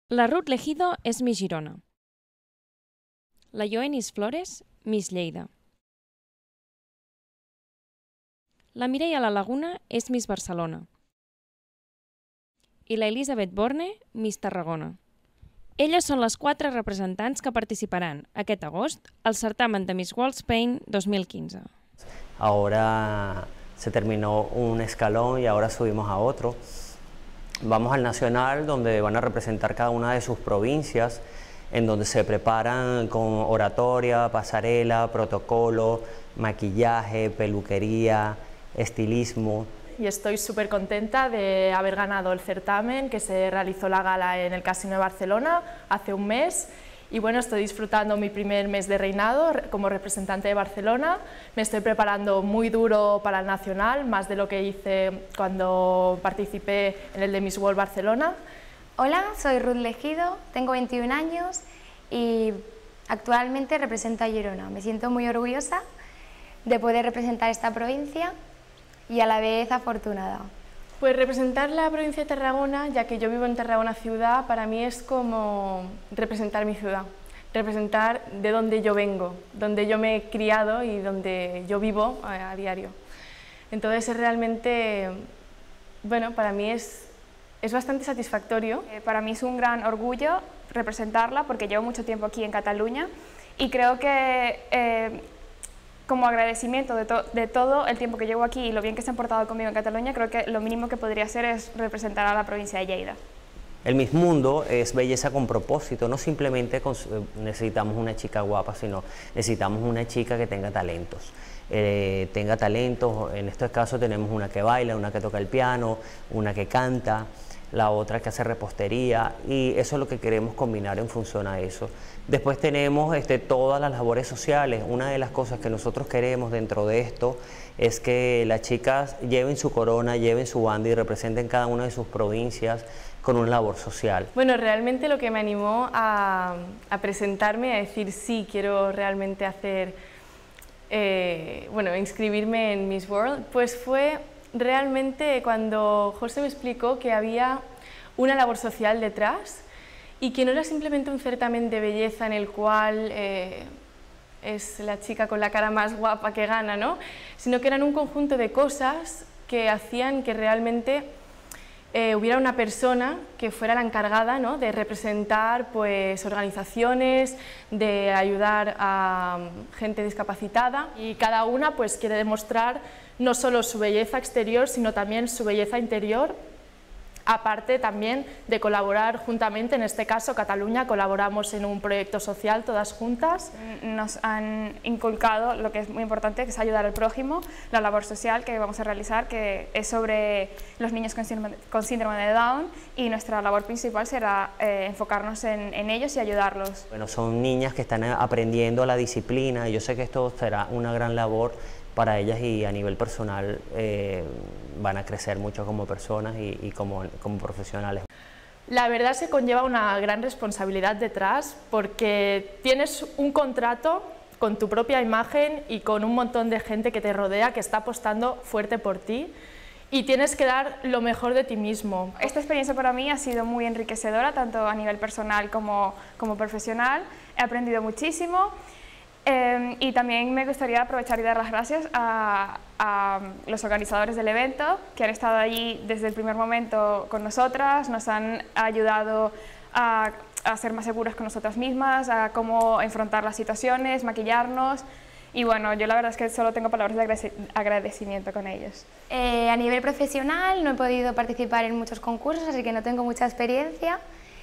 La Ruth Legido és Miss Girona. La Yoenis Flores, Miss Lleida. La Mireia La Laguna és Miss Barcelona. I la Elisabet Borne, Miss Tarragona. Elles són les 4 representants que participaran aquest agost al certamen de Miss World Spain 2015. Ahora se terminó un escalón y ahora subimos a otro. Vamos al nacional, donde van a representar cada una de sus provincias, en donde se preparan con oratoria, pasarela, protocolo, maquillaje, peluquería, estilismo. Y estoy súper contenta de haber ganado el certamen, que se realizó la gala en el Casino de Barcelona hace un mes. Y bueno, estoy disfrutando mi primer mes de reinado como representante de Barcelona. Me estoy preparando muy duro para el nacional, más de lo que hice cuando participé en el de Miss World Barcelona. Hola, soy Ruth Legido, tengo 21 años y actualmente represento a Girona. Me siento muy orgullosa de poder representar esta provincia y a la vez afortunada. Pues representar la provincia de Tarragona, ya que yo vivo en Tarragona ciudad, para mí es como representar mi ciudad, representar de donde yo vengo, donde yo me he criado y donde yo vivo a diario. Entonces es realmente, bueno, para mí es bastante satisfactorio. Para mí es un gran orgullo representarla porque llevo mucho tiempo aquí en Cataluña y creo que como agradecimiento de todo el tiempo que llevo aquí y lo bien que se han portado conmigo en Cataluña, creo que lo mínimo que podría hacer es representar a la provincia de Lleida. El Miss Mundo es belleza con propósito, no simplemente necesitamos una chica guapa, sino necesitamos una chica que tenga talentos. En este caso tenemos una que baila, una que toca el piano, una que canta, la otra que hace repostería, y eso es lo que queremos combinar en función a eso. Después tenemos todas las labores sociales. Una de las cosas que nosotros queremos dentro de esto es que las chicas lleven su corona, lleven su banda y representen cada una de sus provincias con una labor social. Bueno, realmente lo que me animó a presentarme, a decir sí, quiero realmente hacer, inscribirme en Miss World, pues fue realmente cuando José me explicó que había una labor social detrás y que no era simplemente un certamen de belleza en el cual es la chica con la cara más guapa que gana, ¿no? Sino que eran un conjunto de cosas que hacían que realmente hubiera una persona que fuera la encargada, ¿no?, de representar pues, organizaciones, de ayudar a gente discapacitada, y cada una pues, quiere demostrar no solo su belleza exterior, sino también su belleza interior, aparte también de colaborar juntamente. En este caso, Cataluña, colaboramos en un proyecto social todas juntas. Nos han inculcado lo que es muy importante, que es ayudar al prójimo, la labor social que vamos a realizar, que es sobre los niños con síndrome de Down, y nuestra labor principal será enfocarnos en ellos y ayudarlos. Bueno, son niñas que están aprendiendo la disciplina y yo sé que esto será una gran labor para ellas, y a nivel personal van a crecer mucho como personas y como profesionales. La verdad se conlleva una gran responsabilidad detrás, porque tienes un contrato con tu propia imagen y con un montón de gente que te rodea, que está apostando fuerte por ti, y tienes que dar lo mejor de ti mismo. Esta experiencia para mí ha sido muy enriquecedora, tanto a nivel personal como profesional. He aprendido muchísimo. Y también me gustaría aprovechar y dar las gracias a los organizadores del evento, que han estado allí desde el primer momento con nosotras, nos han ayudado a ser más seguras con nosotras mismas, a cómo enfrentar las situaciones, maquillarnos, y bueno, yo la verdad es que solo tengo palabras de agradecimiento con ellos. A nivel profesional no he podido participar en muchos concursos, así que no tengo mucha experiencia,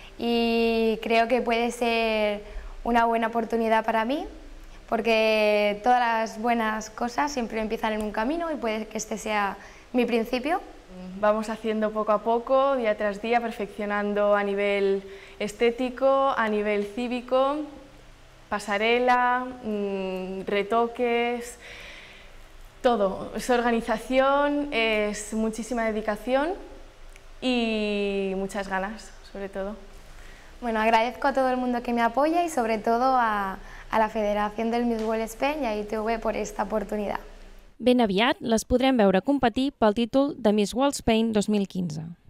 y creo que puede ser una buena oportunidad para mí, porque todas las buenas cosas siempre empiezan en un camino y puede que este sea mi principio. Vamos haciendo poco a poco, día tras día, perfeccionando a nivel estético, a nivel cívico, pasarela, retoques, todo. Es organización, es muchísima dedicación y muchas ganas, sobre todo. Bueno, agradezco a todo el mundo que me apoya y sobre todo a la Federación del Miss World Spain i a ITV por esta oportunitat. Ben aviat les podrem veure competir pel títol de Miss World Spain 2015.